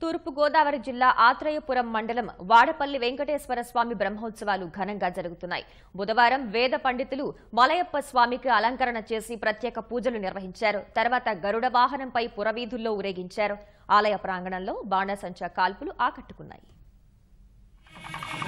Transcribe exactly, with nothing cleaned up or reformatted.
తూర్పు గోదావరి జిల్లా ఆత్రేయపురం మండలం వాడపల్లి వెంకటేశ్వర స్వామి బ్రహ్మోత్సవాలు ఘనంగా జరుగుతున్నాయి. బుధవారం వేద పండితులు మలయప్ప స్వామికి అలంకరణ చేసి ప్రత్యేక పూజలు నిర్వహించారు. తర్వాత గరుడ వాహనంపై పురవీధుల్లో ఊరేగించారు. ఆలయ ప్రాంగణంలో బాణసంచా కాల్పులు ఆకట్టుకున్నాయి.